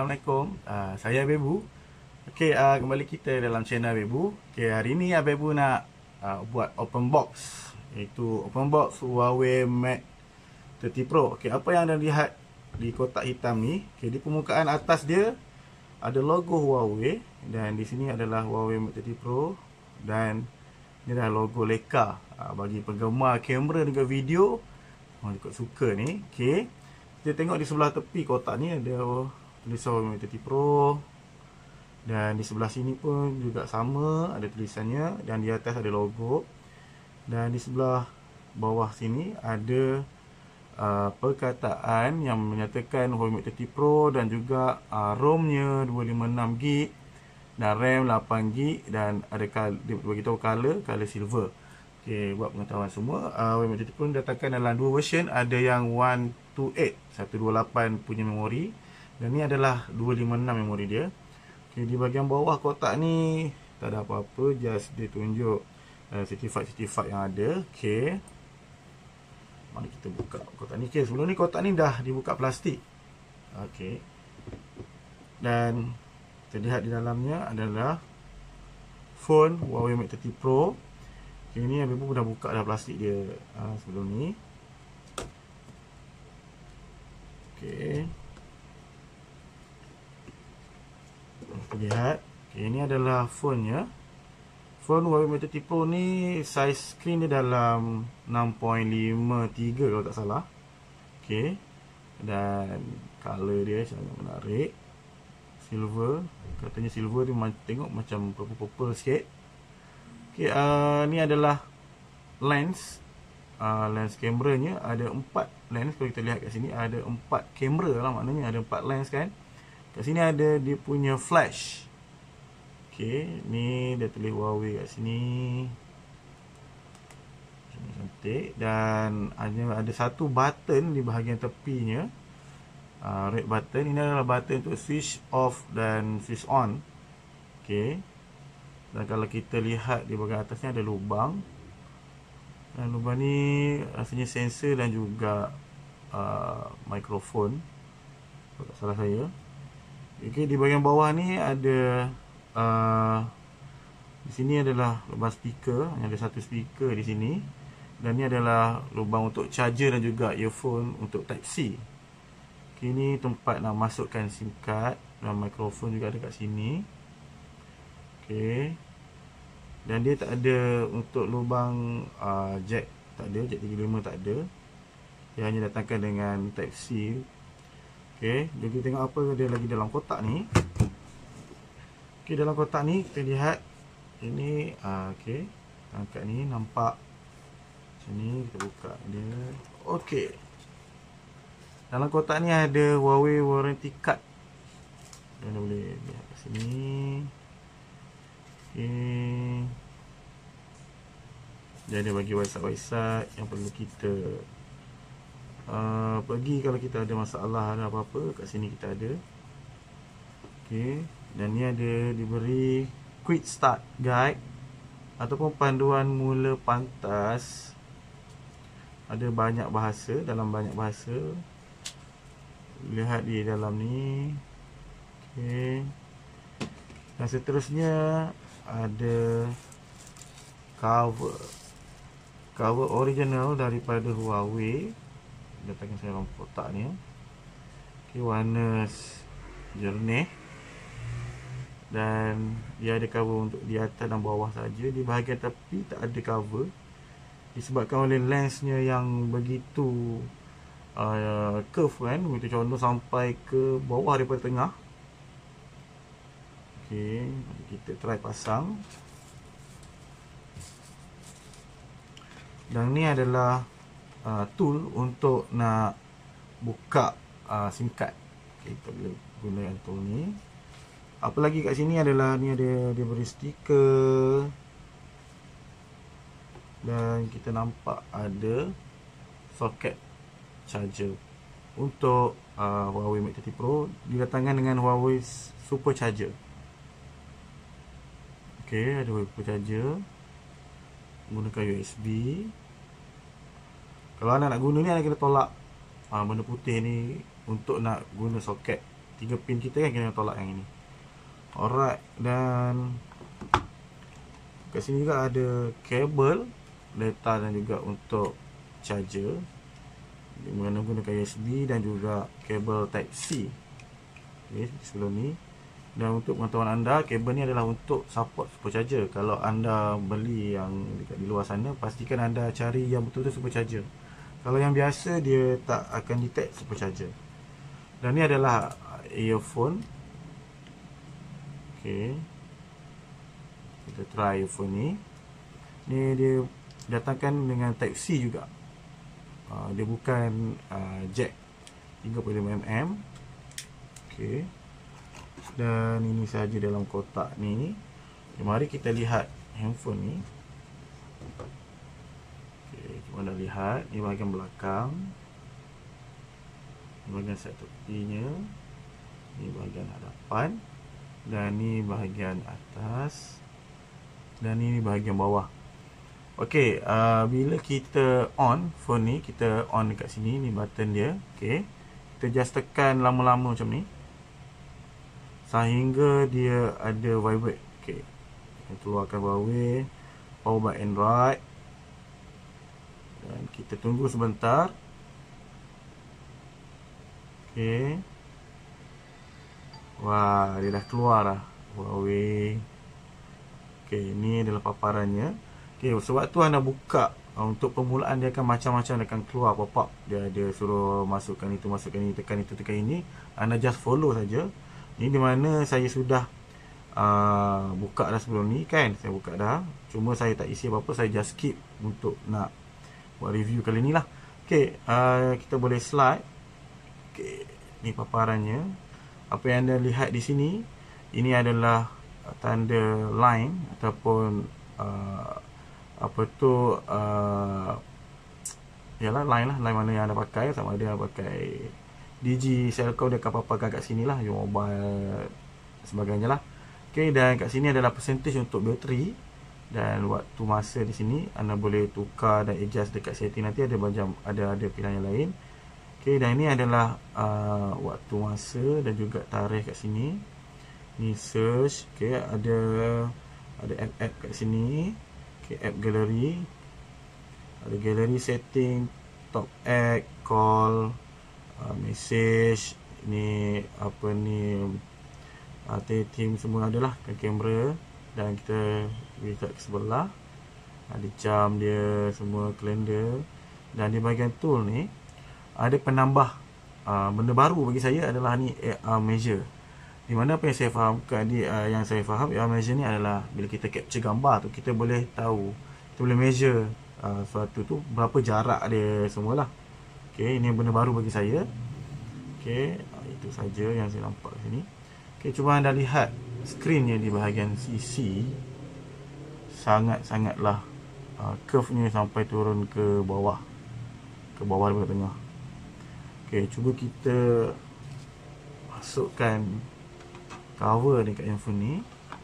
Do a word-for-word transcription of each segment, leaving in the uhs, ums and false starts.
Assalamualaikum, uh, saya Abebu. Okey, uh, kembali kita dalam channel Abebu. Okey, hari ni Abebu nak uh, buat open box, iaitu open box Huawei Mate tiga puluh Pro. Okey, apa yang anda lihat di kotak hitam ni, okey, di permukaan atas dia ada logo Huawei, dan di sini adalah Huawei Mate tiga puluh Pro, dan ini adalah logo Leica. Uh, bagi penggemar kamera dan juga video, orang ikut suka ni. Okey, kita tengok di sebelah tepi kotak ni ada tulisan Huawei Mate tiga puluh Pro, dan di sebelah sini pun juga sama, ada tulisannya, dan di atas ada logo, dan di sebelah bawah sini ada uh, perkataan yang menyatakan Huawei Mate tiga puluh Pro, dan juga uh, ROM-nya dua lima enam gig dan RAM lapan gig, dan ada dia bagi tahu color, color silver. Okey, buat pengetahuan semua, uh, Huawei Mate tiga puluh datangkan dalam dua version, ada yang seratus dua puluh lapan, seratus dua puluh lapan punya memori, dan ni adalah dua lima enam memori dia. Okey, di bahagian bawah kotak ni tak ada apa-apa, just dia tunjuk uh, certificate-certificate yang ada. Okey, mari kita buka kotak ni. Okey, sebelum ni kotak ni dah dibuka plastik. Okey, dan terlihat di dalamnya adalah phone Huawei Mate tiga puluh Pro. Okay, ni Abebu dah buka dah plastik dia uh, sebelum ni. Okey, kita lihat. Okay, ini adalah phone-nya. Phone Huawei Mate tiga puluh ni size screen dia dalam enam titik lima tiga kalau tak salah. Okey, dan color dia sangat menarik, silver. Katanya silver tu tengok macam purple-purple sikit. Okey, uh, ni adalah lens. Uh, lens kameranya ada empat lens. Kalau kita lihat kat sini ada empat kamera lah, maknanya ada empat lens kan. Kat sini ada dia punya flash. Okey, ni dia tulis Huawei kat sini. Cantik. Dan hanya ada satu button di bahagian tepinya, uh, red button. Ini adalah button untuk switch off dan switch on. Okey, dan kalau kita lihat di bahagian atasnya ada lubang, dan lubang ni rasanya sensor dan juga uh, mikrofon kalau tak salah saya. Okey, di bahagian bawah ni ada uh, di sini adalah lubang speaker, hanya ada satu speaker di sini, dan ni adalah lubang untuk charger dan juga earphone untuk type C. Okey, ni tempat nak masukkan SIM card, dan mikrofon juga ada kat sini. Okey, dan dia tak ada untuk lubang uh, jack, tak ada, jack tiga puluh lima tak ada. Dia hanya datangkan dengan type C. Okey, jadi kita tengok apa dia lagi dalam kotak ni. Okey, dalam kotak ni kita lihat ini, uh, okey, angkat ni nampak macam ni. Kita buka dia. Okey, dalam kotak ni ada Huawei warranty card, dan boleh lihat kat sini. Okay. Dia ada bagi website-website yang perlu kita uh, pergi kalau kita ada masalah, ada apa-apa, kat sini kita ada. Okey, dan ni ada diberi quick start guide ataupun panduan mula pantas. Ada banyak bahasa, dalam banyak bahasa. Lihat di dalam ni. Okey, dan seterusnya ada cover cover original daripada Huawei, datangkan saya dalam kotak ni. Okay, warna jernih, dan dia ada cover untuk di atas dan bawah saja. Di bahagian tepi tak ada cover, disebabkan oleh lensnya yang begitu uh, curve kan, begitu condong sampai ke bawah daripada tengah. Okey, kita try pasang. Dan ni adalah uh, tool untuk nak buka uh, SIM card. Okey, kita boleh gunakan tool ni. Apa lagi kat sini adalah ni ada dia beri stiker, dan kita nampak ada soket charger untuk uh, Huawei Mate tiga puluh Pro, didatangkan dengan Huawei Super Charger. Okey, ada Super Charger menggunakan U S B. Kalau anda nak guna ni, anda kena tolak uh, benda putih ni untuk nak guna soket tiga pin kita kan kena tolak yang ini. Alright, dan kat sini juga ada kabel data dan juga untuk charger, di mana menggunakan U S B dan juga kabel Type C. Okay, sebelum ni. Dan untuk pengetahuan anda, kabel ni adalah untuk support supercharger. Kalau anda beli yang dekat di luar sana, pastikan anda cari yang betul-betul supercharger. Kalau yang biasa, dia tak akan detect supercharger. Dan ni adalah earphone. Okay, kita try earphone ni. Ni dia datangkan dengan Type C juga. uh, Dia bukan uh, jack tiga puluh lima milimeter. Okay, dan ini saja dalam kotak ni. Mari kita lihat handphone ni. Okay, kita dah lihat. Ini bahagian belakang, ini bahagian set tepinya, ini bahagian hadapan, dan ni bahagian atas, dan ini bahagian bawah. Okey, uh, bila kita on phone ni, kita on dekat sini, ni button dia. Okey, kita just tekan lama-lama macam ni sehingga dia ada vibrate. Okey, kita keluarkan Huawei power by Android, dan kita tunggu sebentar. Okey, wah, dia dah keluar dah Huawei. Okey, ni adalah paparannya. Okey, sewaktu anda buka, untuk permulaan dia akan macam-macam, dia akan keluar pop-up. Dia dia suruh masukkan itu, masukkan ini, tekan itu, tekan ini. Anda just follow saja. Ini di mana saya sudah uh, buka dah sebelum ni kan. Saya buka dah. Cuma saya tak isi apa-apa, saya just skip untuk nak buat review kali ni lah. Okey, uh, kita boleh slide. Okey, ni paparannya. Apa yang anda lihat di sini, ini adalah tanda line ataupun uh, apa tu uh, yalah line lah, line mana yang anda pakai, sama ada yang pakai Digi, Celcom, dia akan paparkan kat sini lah, your mobile sebagainya lah. Okay, dan kat sini adalah percentage untuk bateri, dan waktu masa di sini anda boleh tukar dan adjust dekat setting, nanti ada macam ada ada pilihan yang lain. Okay, dan ini adalah uh, waktu masa dan juga tarikh kat sini. Ni search. Okay, ada ada app-app kat sini. Okay, app gallery, ada gallery setting, top app, call, uh, message, ni apa ni, uh, team semua adalah ke kamera. Dan kita lihat ke sebelah, ada jam dia, semua kalender. Dan di bahagian tool ni ada penambah uh, benda baru bagi saya adalah ni A R measure. Di mana apa yang saya fahamkan di uh, yang saya faham A R measure ni adalah bila kita capture gambar tu, kita boleh tahu, kita boleh measure uh, suatu tu berapa jarak dia semualah. Okey, ini benda baru bagi saya. Okey, uh, itu saja yang saya nampak di sini. Okey, cuba anda lihat skrinnya di bahagian sisi, sangat-sangatlah uh, curve-nya sampai turun ke bawah, ke bawah daripada tengah. Okey, cuba kita masukkan cover dekat handphone ni.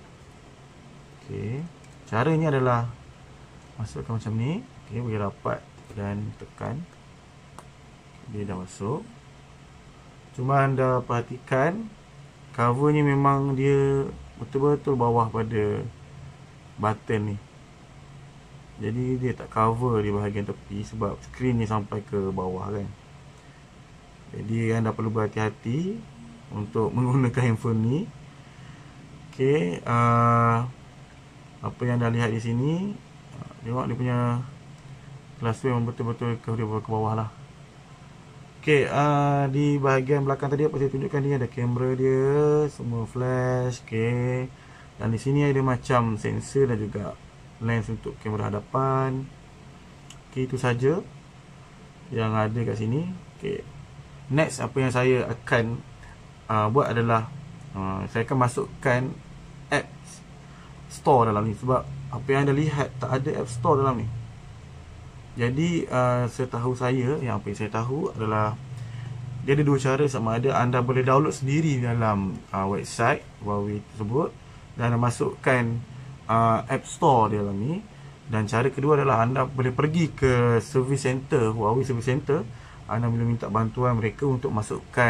Okey, caranya adalah masukkan macam ni. Okey, bagi rapat dan tekan. Dia dah masuk. Cuma anda perhatikan cover ni memang dia betul-betul bawah pada button ni. Jadi dia tak cover di bahagian tepi sebab skrin ni sampai ke bawah kan. Jadi anda perlu berhati-hati untuk menggunakan handphone ni. Okey, uh, apa yang anda lihat di sini, uh, tengok dia punya glass memang betul-betul ke, ke bawah lah. Okey, uh, di bahagian belakang tadi apa saya tunjukkan, dia ada kamera dia, semua flash. Okey, dan di sini ada macam sensor dan juga lens untuk kamera hadapan. Okey, itu saja yang ada kat sini. Okey, next apa yang saya akan uh, buat adalah uh, saya akan masukkan app store dalam ni, sebab apa yang anda lihat tak ada app store dalam ni. Jadi uh, setahu saya, yang apa yang saya tahu adalah dia ada dua cara, sama ada anda boleh download sendiri dalam uh, website Huawei tersebut dan anda masukkan uh, app store dalam ni, dan cara kedua adalah anda boleh pergi ke service center, Huawei service center, anda boleh minta bantuan mereka untuk masukkan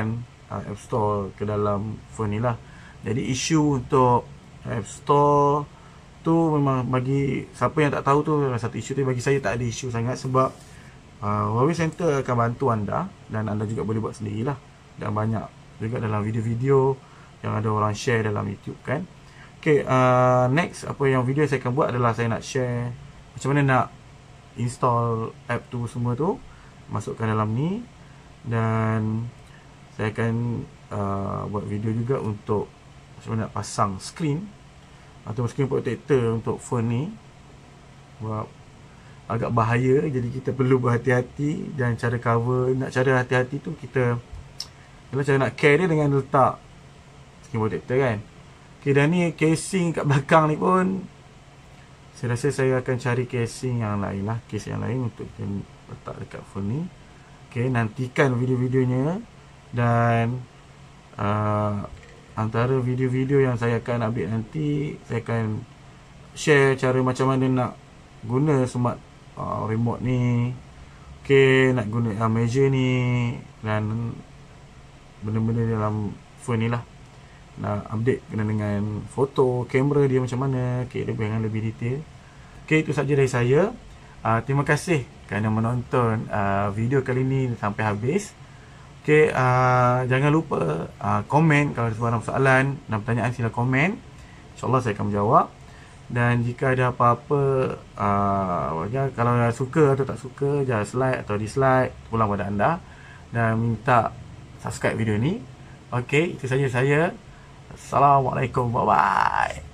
uh, App Store ke dalam phone ni lah. Jadi isu untuk App Store tu memang bagi siapa yang tak tahu tu satu isu tu, bagi saya tak ada isu sangat sebab uh, Huawei Center akan bantu anda dan anda juga boleh buat sendiri lah. Dan banyak juga dalam video-video yang ada orang share dalam YouTube kan. Okay, uh, next apa yang video saya akan buat adalah saya nak share macam mana nak install app tu semua tu, masukkan dalam ni, dan saya akan uh, buat video juga untuk macam mana nak pasang screen atau screen protector untuk phone ni. Sebab agak bahaya, jadi kita perlu berhati-hati. Dan cara cover, nak cara hati-hati tu kita, kalau cara nak care dia dengan letak screen protector kan. Okay, dan ni casing kat belakang ni pun saya rasa saya akan cari casing yang lain lah, case yang lain untuk kita letak dekat phone ni. Okay, nantikan video-videonya. Dan uh, antara video-video yang saya akan update nanti, saya akan share cara macam mana nak guna smart uh, remote ni. Okay, nak guna uh, measure ni dan benda-benda dalam phone ni lah. Nak update kena dengan foto, kamera dia macam mana. Okay, lebih dengan lebih detail. Okay, itu saja dari saya. uh, Terima kasih kerana menonton uh, video kali ni sampai habis. Okay, uh, jangan lupa uh, komen kalau ada sebarang soalan dan pertanyaan, sila komen. InsyaAllah saya akan menjawab. Dan jika ada apa-apa, uh, kalau suka atau tak suka, just like atau dislike, pulang pada anda. Dan minta subscribe video ni. Okay, itu saja saya. Assalamualaikum, bye bye.